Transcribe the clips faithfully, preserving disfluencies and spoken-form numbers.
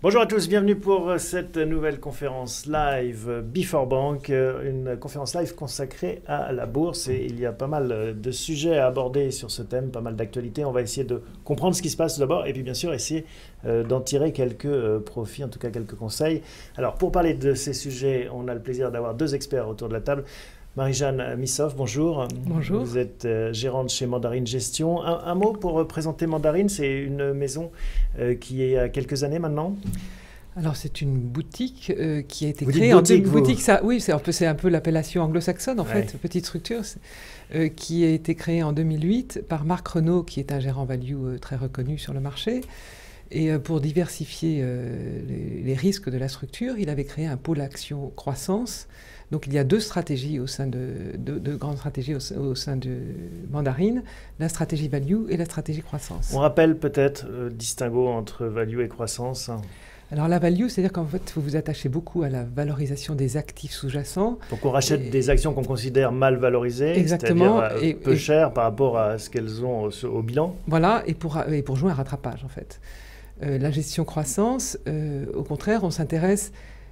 Bonjour à tous, bienvenue pour cette nouvelle conférence live Before Bank, une conférence live consacrée à la bourse et il y a pas mal de sujets à aborder sur ce thème, pas mal d'actualités. On va essayer de comprendre ce qui se passe d'abord et puis bien sûr essayer d'en tirer quelques profits, en tout cas quelques conseils. Alors pour parler de ces sujets, on a le plaisir d'avoir deux experts autour de la table. Marie-Jeanne Missoff, bonjour. Bonjour. Vous êtes euh, gérante chez Mandarine Gestion. Un, un mot pour euh, présenter Mandarine, c'est une maison euh, qui est à quelques années maintenant. Alors c'est une boutique euh, qui a été vous créée dites boutique, en vous. boutique, ça, oui, c'est un peu, c'est un peu l'appellation anglo-saxonne en Ouais. fait, petite structure, euh, qui a été créée en deux mille huit par Marc Renaud, qui est un gérant value euh, très reconnu sur le marché. Et euh, pour diversifier euh, les, les risques de la structure, il avait créé un pôle action croissance. Donc il y a deux stratégies au sein de, de, de grandes stratégies au, au sein de Mandarine, la stratégie value et la stratégie croissance. On rappelle peut-être le euh, distinguo entre value et croissance. Alors la value, c'est-à-dire qu'en fait, vous vous attachez beaucoup à la valorisation des actifs sous-jacents. Donc on rachète et... des actions qu'on considère mal valorisées, exactement, c'est-à-dire euh, et, peu et... chères par rapport à ce qu'elles ont au, au bilan. Voilà, et pour, et pour jouer un rattrapage en fait. Euh, la gestion croissance, euh, au contraire, on s'intéresse...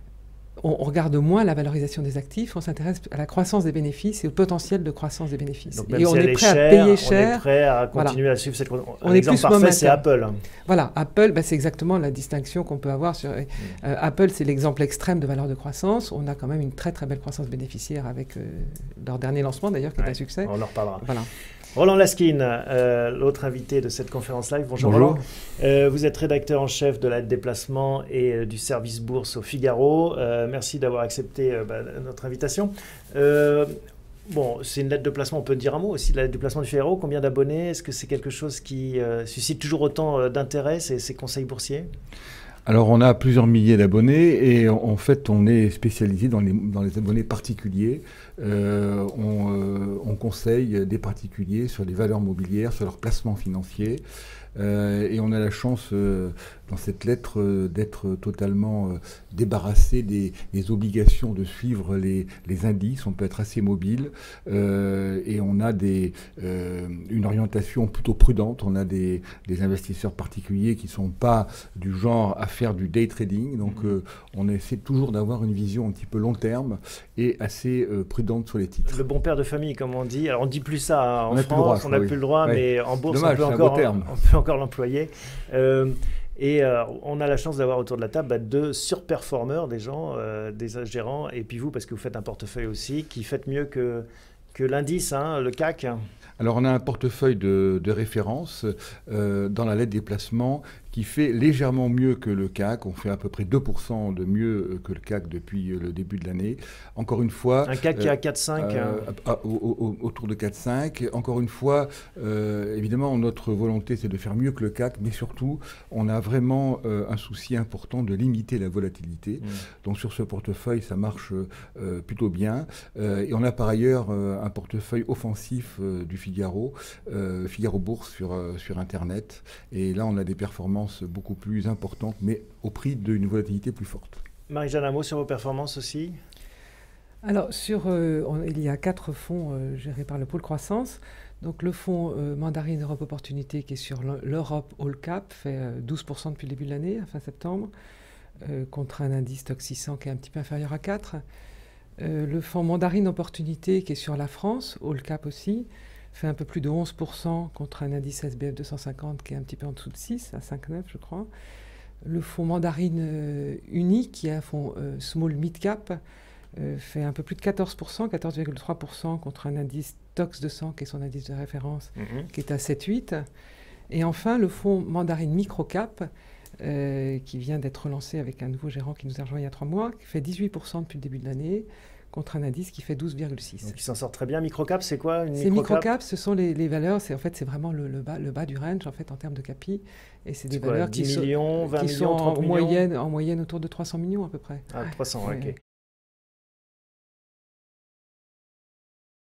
On regarde moins la valorisation des actifs, on s'intéresse à la croissance des bénéfices et au potentiel de croissance des bénéfices. Donc même et si on elle est est prêt chère, à payer cher. On est prêt à continuer voilà. à suivre cette croissance. Un on exemple est plus parfait, c'est Apple. Voilà, Apple, bah, c'est exactement la distinction qu'on peut avoir. Sur, euh, euh, Apple, c'est l'exemple extrême de valeur de croissance. On a quand même une très très belle croissance bénéficiaire avec euh, leur dernier lancement d'ailleurs, qui ouais, est un succès. On en reparlera. Voilà. Roland Laskin, euh, l'autre invité de cette conférence live. Bonjour, Bonjour. Roland. Euh, vous êtes rédacteur en chef de la déplacement et euh, du service bourse au Figaro. Euh, merci d'avoir accepté euh, bah, notre invitation. Euh, bon, c'est une lettre de placement, on peut dire un mot aussi de la lettre de placement du Figaro. Combien d'abonnés? Est-ce que c'est quelque chose qui euh, suscite toujours autant euh, d'intérêt, ces, ces conseils boursiers? Alors, on a plusieurs milliers d'abonnés et en fait, on est spécialisé dans les, dans les abonnés particuliers. Euh, on, euh, on conseille des particuliers sur les valeurs mobilières, sur leurs placements financiers. Euh, et on a la chance, euh, dans cette lettre, euh, d'être totalement euh, débarrassé des, des obligations de suivre les, les indices. On peut être assez mobile euh, et on a des, euh, une orientation plutôt prudente. On a des, des investisseurs particuliers qui ne sont pas du genre à faire du day trading. Donc euh, on essaie toujours d'avoir une vision un petit peu long terme et assez euh, prudente sur les titres. Le bon père de famille, comme on dit. Alors on ne dit plus ça hein, en on France, on n'a oui. plus le droit, ouais. mais en bourse, Dommage, on, peut encore, terme. on peut encore l'employer. Euh, et euh, on a la chance d'avoir autour de la table bah, deux surperformeurs, des gens, euh, des gérants, et puis vous, parce que vous faites un portefeuille aussi, qui faites mieux que, que l'indice, hein, le C A C. Alors on a un portefeuille de, de référence euh, dans la lettre des placements qui fait légèrement mieux que le C A C. On fait à peu près deux pour cent de mieux que le C A C depuis le début de l'année. Encore une fois... Un C A C euh, qui est à quatre virgule cinq. Euh, hein. à, au, au, autour de quatre virgule cinq. Encore une fois, euh, évidemment, notre volonté, c'est de faire mieux que le C A C, mais surtout, on a vraiment euh, un souci important de limiter la volatilité. Mmh. Donc sur ce portefeuille, ça marche euh, plutôt bien. Euh, et on a par ailleurs euh, un portefeuille offensif euh, du Figaro, euh, Figaro Bourse sur, euh, sur Internet. Et là, on a des performances beaucoup plus importantes, mais au prix d'une volatilité plus forte. Marie-Jeanne, un mot sur vos performances aussi? Alors, sur, euh, on, il y a quatre fonds euh, gérés par le pôle croissance. Donc, le fonds euh, Mandarine Europe Opportunité, qui est sur l'Europe All Cap, fait euh, douze pour cent depuis le début de l'année, fin septembre, euh, contre un indice Stoxx six cents qui est un petit peu inférieur à quatre. Euh, le fonds Mandarine Opportunité, qui est sur la France, All Cap aussi, fait un peu plus de onze pour cent contre un indice S B F deux cent cinquante qui est un petit peu en dessous de six, à cinq virgule neuf je crois. Le fonds Mandarine euh, Unique, qui est un fonds euh, Small Mid Cap, euh, fait un peu plus de quatorze pour cent, quatorze virgule trois pour cent contre un indice Stoxx deux cents qui est son indice de référence, mm-hmm. qui est à sept virgule huit. Et enfin, le fonds Mandarine Micro Cap, euh, qui vient d'être relancé avec un nouveau gérant qui nous a rejoint il y a trois mois, qui fait dix-huit pour cent depuis le début de l'année, contre un indice qui fait douze virgule six. Donc il s'en sort très bien. Microcap, c'est quoi une Ces microcap, ce sont les, les valeurs, c'est en fait c'est vraiment le, le, bas, le bas du range en fait en termes de capi, et c'est des quoi, valeurs dix qui millions, sont, vingt qui millions, sont trente en millions moyenne, en moyenne autour de trois cents millions à peu près. Ah, trois cents, ouais. ok.